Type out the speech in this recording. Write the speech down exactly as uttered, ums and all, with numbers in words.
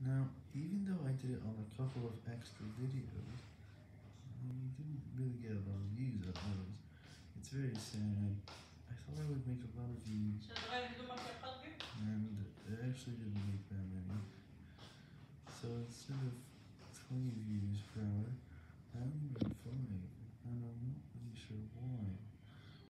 Now, even though I did it on a couple of extra videos, I didn't really get a lot of views on those. It's very sad. I thought I would make a lot of views, and it actually didn't make that many. So instead of twenty views per hour, I only made five, and I'm not really sure why.